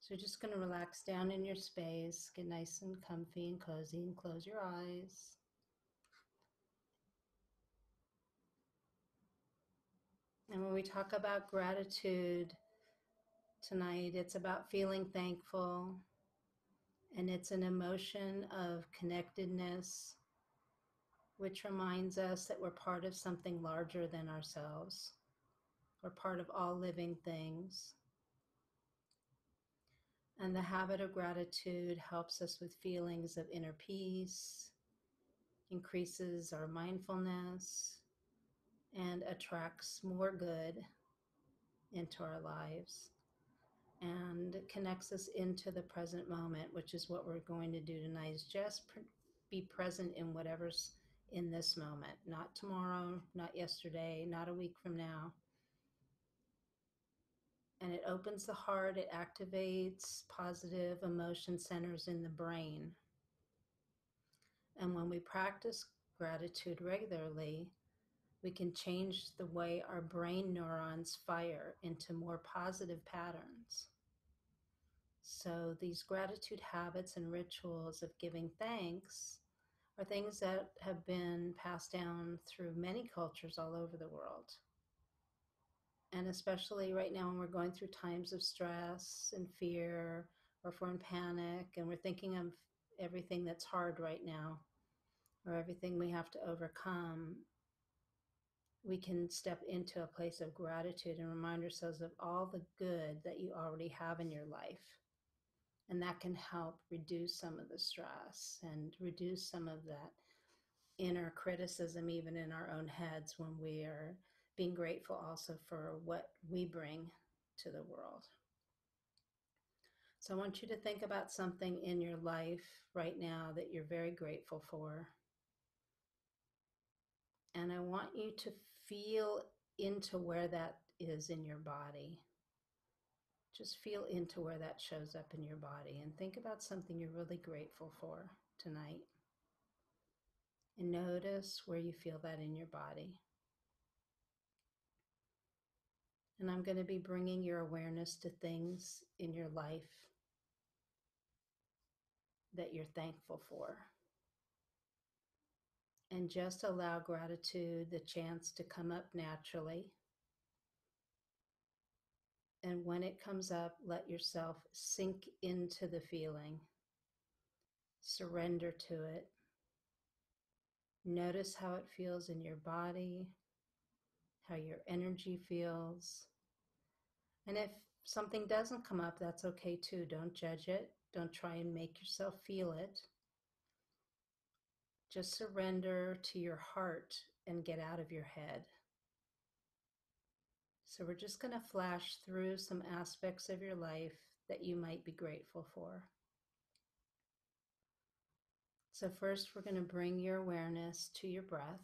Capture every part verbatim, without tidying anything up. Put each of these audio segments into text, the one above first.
So you're just going to relax down in your space, get nice and comfy and cozy, and close your eyes. And when we talk about gratitude tonight, it's about feeling thankful, and it's an emotion of connectedness, which reminds us that we're part of something larger than ourselves. We're part of all living things. And the habit of gratitude helps us with feelings of inner peace, increases our mindfulness, and attracts more good into our lives, and connects us into the present moment, which is what we're going to do tonight, is just pr- be present in whatever's in this moment, not tomorrow, not yesterday, not a week from now. And it opens the heart, it activates positive emotion centers in the brain. And when we practice gratitude regularly, we can change the way our brain neurons fire into more positive patterns. So these gratitude habits and rituals of giving thanks are things that have been passed down through many cultures all over the world. And especially right now when we're going through times of stress and fear, or if we're in panic and we're thinking of everything that's hard right now, or everything we have to overcome, we can step into a place of gratitude and remind ourselves of all the good that you already have in your life. And that can help reduce some of the stress and reduce some of that inner criticism, even in our own heads, when we are being grateful also for what we bring to the world. So I want you to think about something in your life right now that you're very grateful for. And I want you to feel into where that is in your body. Just feel into where that shows up in your body, and think about something you're really grateful for tonight. And notice where you feel that in your body. And I'm going to be bringing your awareness to things in your life that you're thankful for. And just allow gratitude the chance to come up naturally. And when it comes up, let yourself sink into the feeling. Surrender to it. Notice how it feels in your body, how your energy feels. And if something doesn't come up, that's okay too. Don't judge it. Don't try and make yourself feel it. Just surrender to your heart and get out of your head. So we're just going to flash through some aspects of your life that you might be grateful for. So first, we're going to bring your awareness to your breath.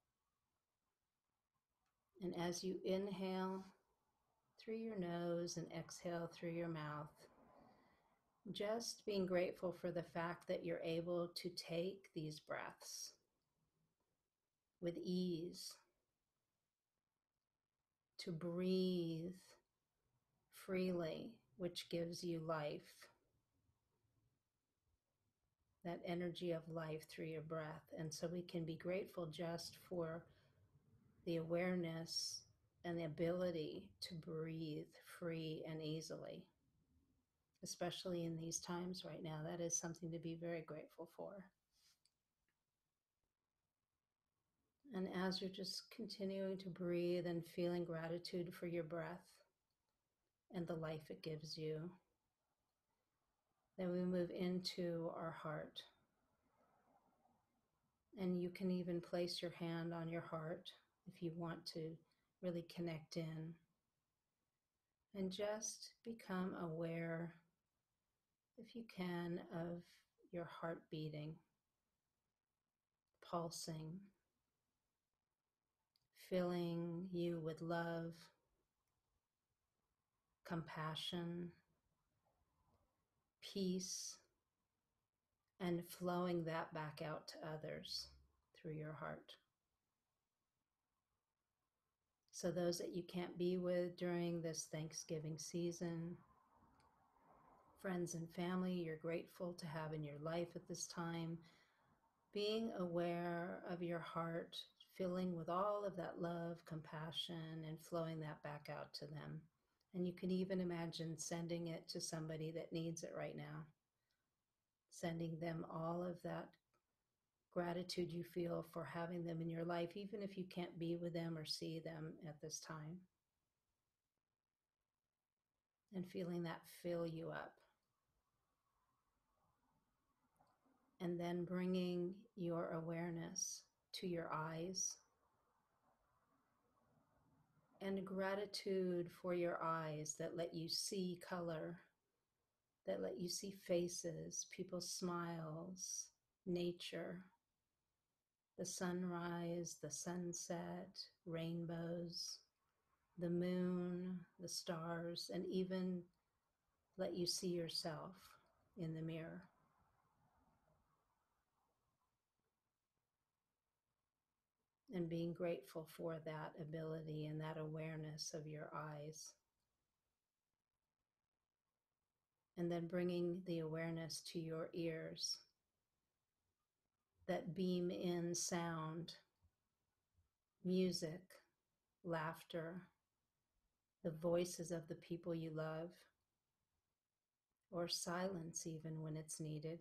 And as you inhale through your nose and exhale through your mouth, just being grateful for the fact that you're able to take these breaths with ease, to breathe freely, which gives you life, that energy of life through your breath. And so we can be grateful just for the awareness and the ability to breathe free and easily, especially in these times right now. That is something to be very grateful for. And as you're just continuing to breathe and feeling gratitude for your breath and the life it gives you, then we move into our heart. And you can even place your hand on your heart if you want to really connect in. And just become aware, if you can, of your heart beating, pulsing, filling you with love, compassion, peace, and flowing that back out to others through your heart. So those that you can't be with during this Thanksgiving season, friends and family you're grateful to have in your life at this time, being aware of your heart, filling with all of that love, compassion, and flowing that back out to them. And you can even imagine sending it to somebody that needs it right now, sending them all of that gratitude you feel for having them in your life, even if you can't be with them or see them at this time. And feeling that fill you up. And then bringing your awareness to your eyes, and gratitude for your eyes that let you see color, that let you see faces, people's smiles, nature, the sunrise, the sunset, rainbows, the moon, the stars, and even let you see yourself in the mirror. And being grateful for that ability and that awareness of your eyes. And then bringing the awareness to your ears that beam in sound, music, laughter, the voices of the people you love, or silence even when it's needed,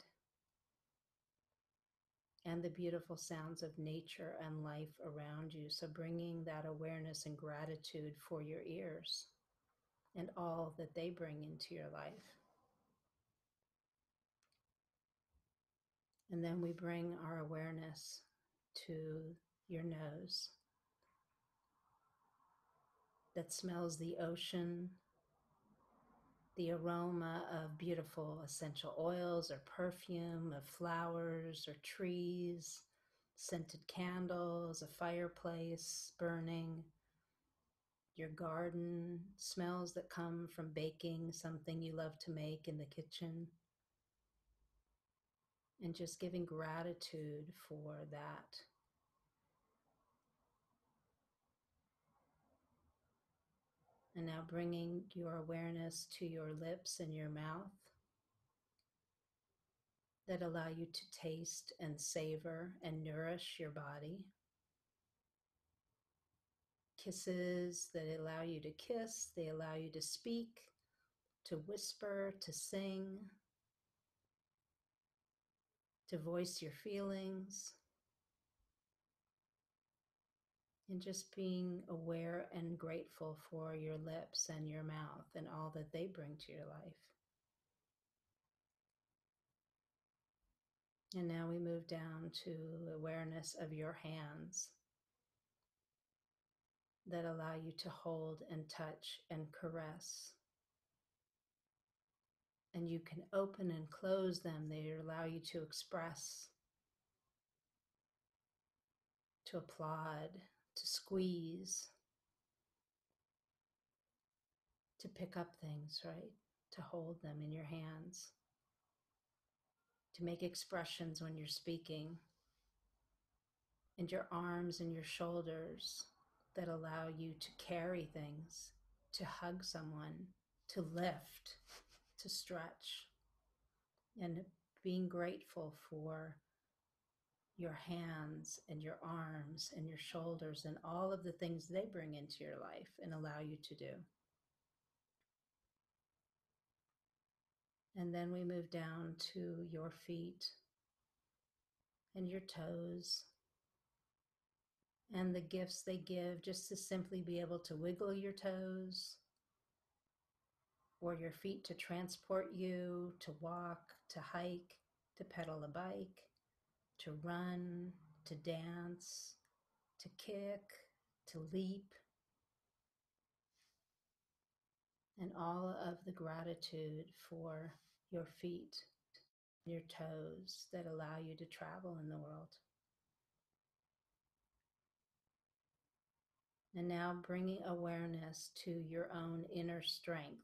and the beautiful sounds of nature and life around you. So bringing that awareness and gratitude for your ears and all that they bring into your life. And then we bring our awareness to your nose that smells the ocean, the aroma of beautiful essential oils or perfume, of flowers or trees, scented candles, a fireplace burning, your garden, smells that come from baking something you love to make in the kitchen, and just giving gratitude for that. And now bringing your awareness to your lips and your mouth that allow you to taste and savor and nourish your body. Kisses that allow you to kiss, they allow you to speak, to whisper, to sing, to voice your feelings, and just being aware and grateful for your lips and your mouth and all that they bring to your life. And now we move down to awareness of your hands that allow you to hold and touch and caress. And you can open and close them. They allow you to express, to applaud, to squeeze, to pick up things, right? To hold them in your hands, to make expressions when you're speaking, and your arms and your shoulders that allow you to carry things, to hug someone, to lift, to stretch, and being grateful for your hands and your arms and your shoulders and all of the things they bring into your life and allow you to do. And then we move down to your feet and your toes and the gifts they give, just to simply be able to wiggle your toes or your feet to transport you, to walk, to hike, to pedal a bike, to run, to dance, to kick, to leap, and all of the gratitude for your feet, your toes that allow you to travel in the world. And now bringing awareness to your own inner strength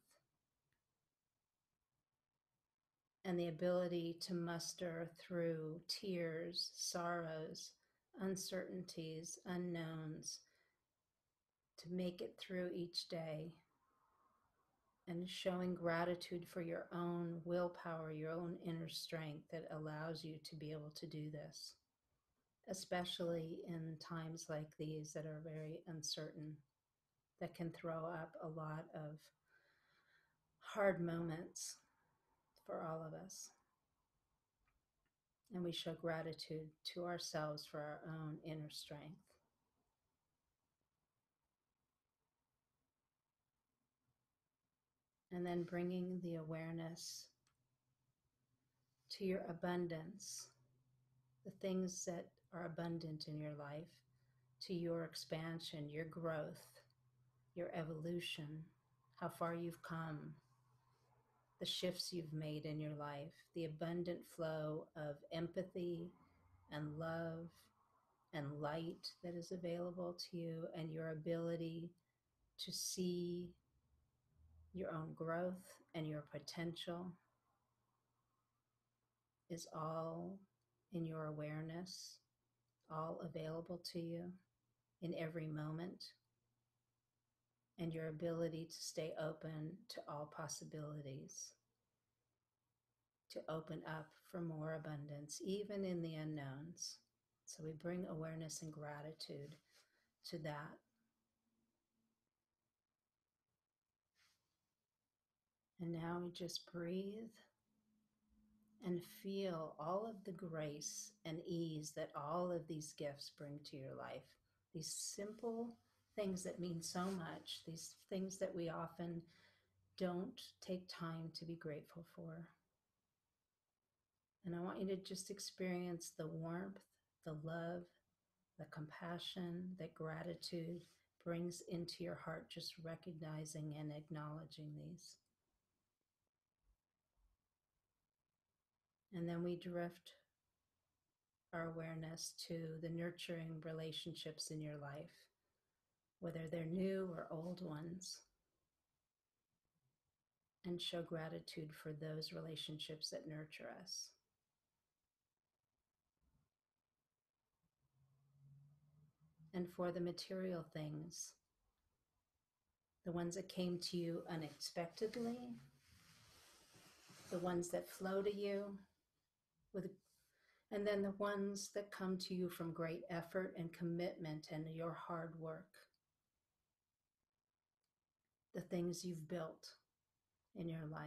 and the ability to muster through tears, sorrows, uncertainties, unknowns, to make it through each day and showing gratitude for your own willpower, your own inner strength that allows you to be able to do this, especially in times like these that are very uncertain, that can throw up a lot of hard moments for all of us. And we show gratitude to ourselves for our own inner strength. And then bringing the awareness to your abundance, the things that are abundant in your life, to your expansion, your growth, your evolution, how far you've come, the shifts you've made in your life, the abundant flow of empathy and love and light that is available to you, and your ability to see your own growth and your potential is all in your awareness, all available to you in every moment, and your ability to stay open to all possibilities, to open up for more abundance, even in the unknowns. So we bring awareness and gratitude to that. And now we just breathe and feel all of the grace and ease that all of these gifts bring to your life. These simple things that mean so much, these things that we often don't take time to be grateful for. And I want you to just experience the warmth, the love, the compassion that gratitude brings into your heart, just recognizing and acknowledging these. And then we drift our awareness to the nurturing relationships in your life, whether they're new or old ones, and show gratitude for those relationships that nurture us. And for the material things, the ones that came to you unexpectedly, the ones that flow to you, with, and then the ones that come to you from great effort and commitment and your hard work, the things you've built in your life.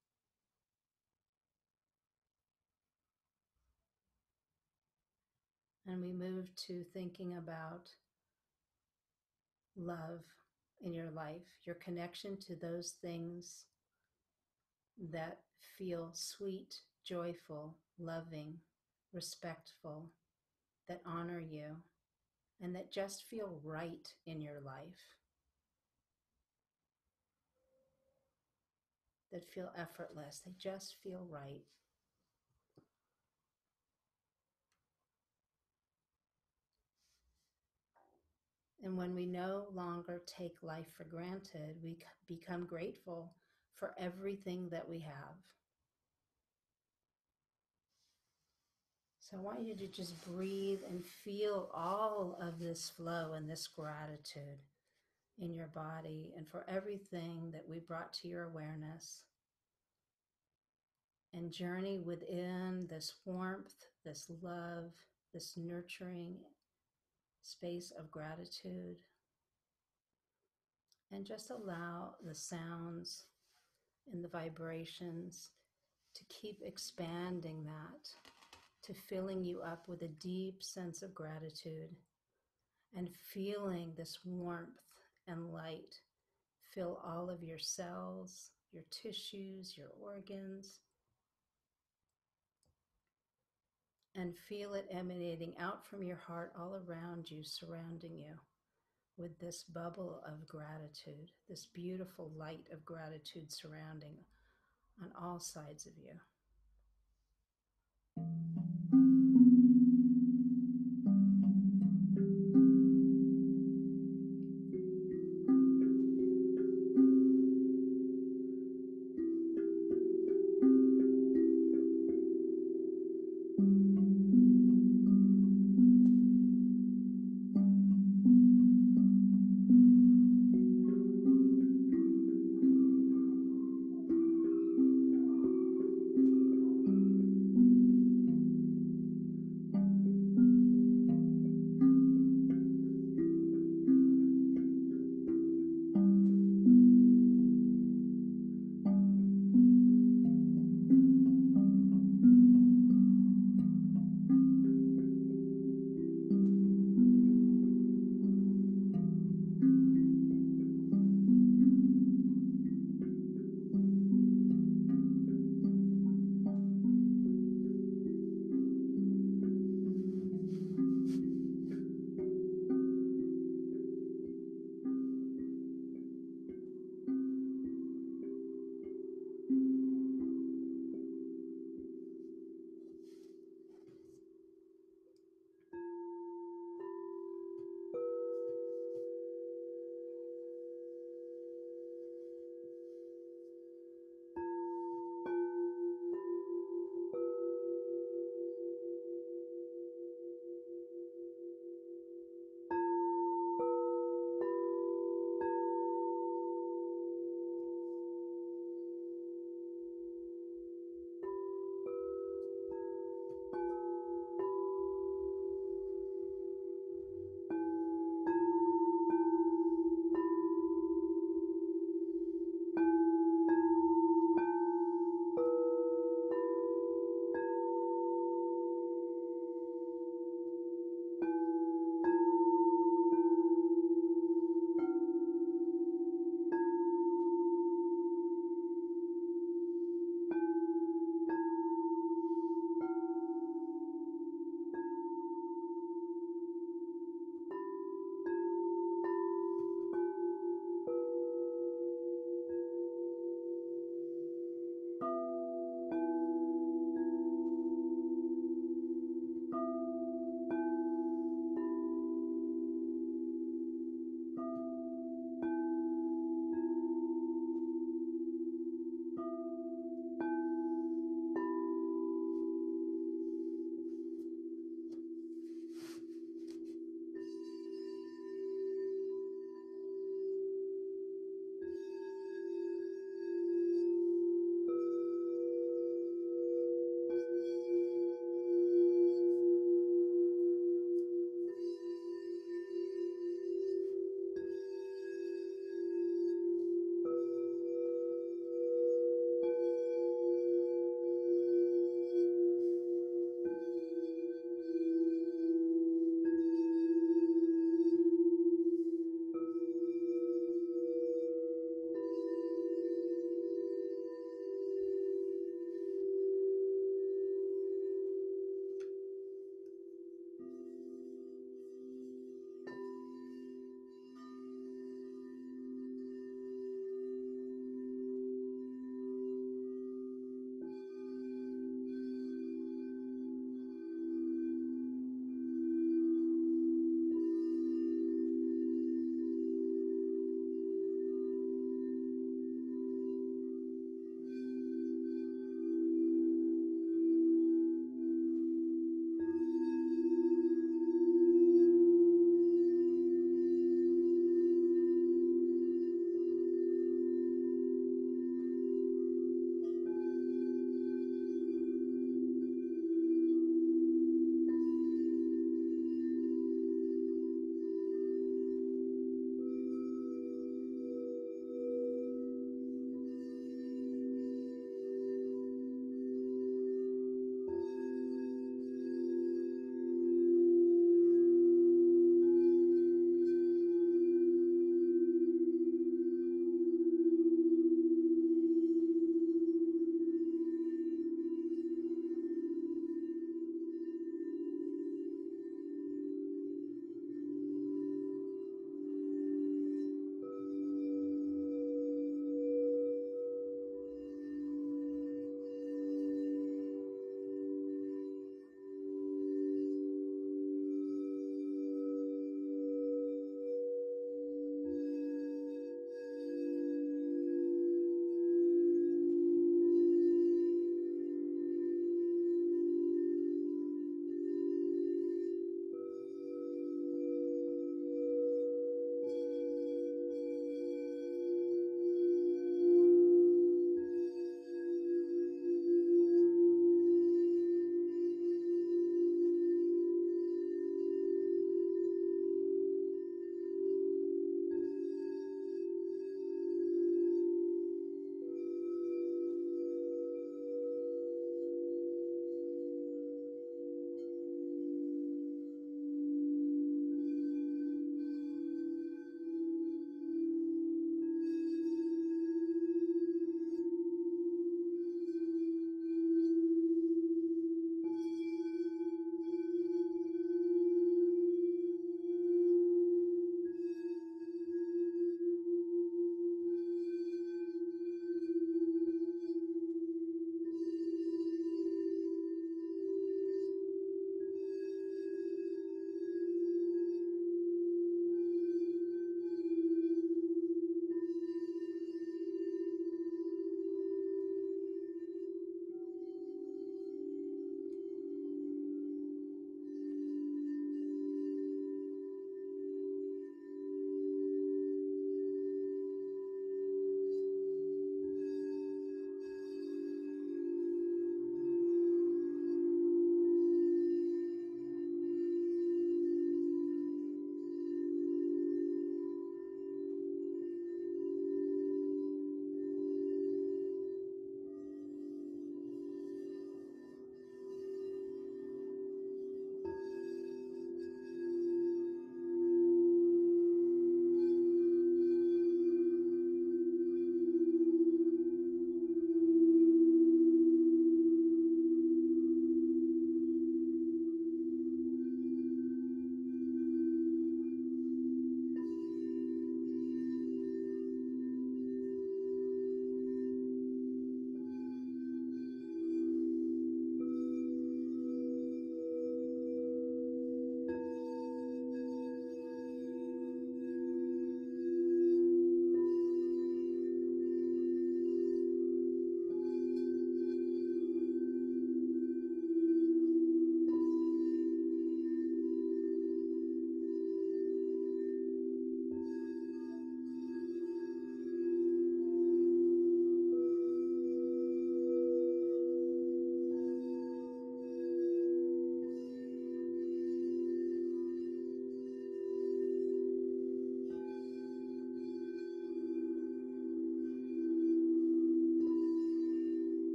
And we move to thinking about love in your life, your connection to those things that feel sweet, joyful, loving, respectful, that honor you, and that just feel right in your life, that feel effortless, they just feel right. And when we no longer take life for granted, we become grateful for everything that we have. So I want you to just breathe and feel all of this flow and this gratitude in your body, and for everything that we brought to your awareness. And journey within this warmth, this love, this nurturing space of gratitude. And just allow the sounds and the vibrations to keep expanding that, to filling you up with a deep sense of gratitude and feeling this warmth and light fill all of your cells, your tissues, your organs, and feel it emanating out from your heart all around you, surrounding you with this bubble of gratitude, this beautiful light of gratitude surrounding on all sides of you.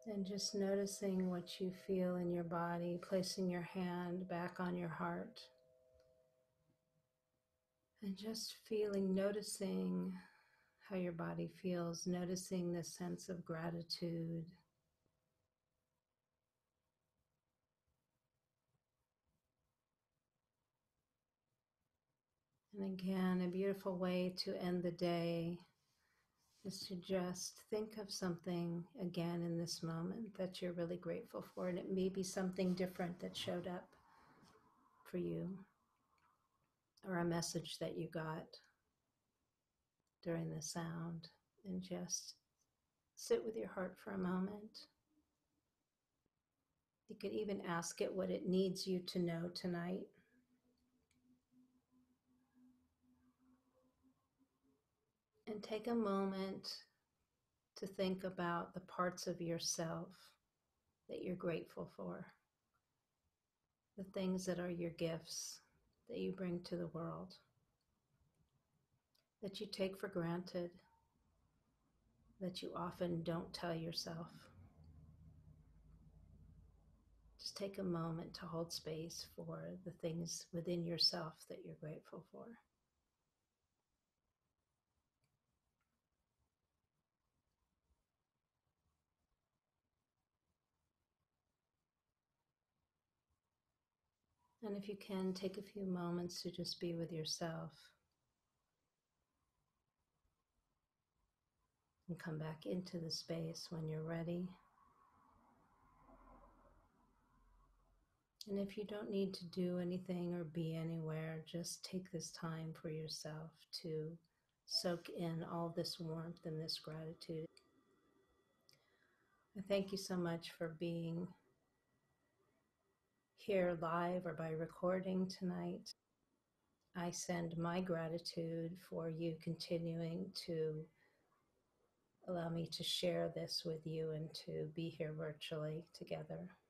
And just noticing what you feel in your body, placing your hand back on your heart. And just feeling, noticing how your body feels, noticing the sense of gratitude. And again, a beautiful way to end the day is to just think of something again in this moment that you're really grateful for. And it may be something different that showed up for you, or a message that you got during the sound. And just sit with your heart for a moment. You could even ask it what it needs you to know tonight. And take a moment to think about the parts of yourself that you're grateful for, the things that are your gifts that you bring to the world, that you take for granted, that you often don't tell yourself. Just take a moment to hold space for the things within yourself that you're grateful for. And if you can, take a few moments to just be with yourself and come back into the space when you're ready. And if you don't need to do anything or be anywhere, just take this time for yourself to soak in all this warmth and this gratitude. I thank you so much for being here live or by recording tonight. I send my gratitude for you continuing to allow me to share this with you and to be here virtually together.